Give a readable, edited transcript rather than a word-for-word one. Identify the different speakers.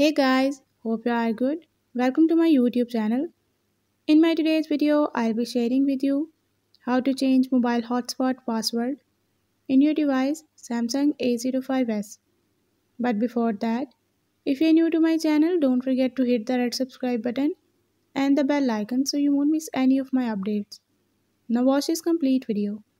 Speaker 1: Hey guys, hope you are good. Welcome to my YouTube channel. In my today's video, I'll be sharing with you how to change mobile hotspot password in your device Samsung A05s. But before that, if you're new to my channel, don't forget to hit the red subscribe button and the bell icon so you won't miss any of my updates. Now watch this complete video.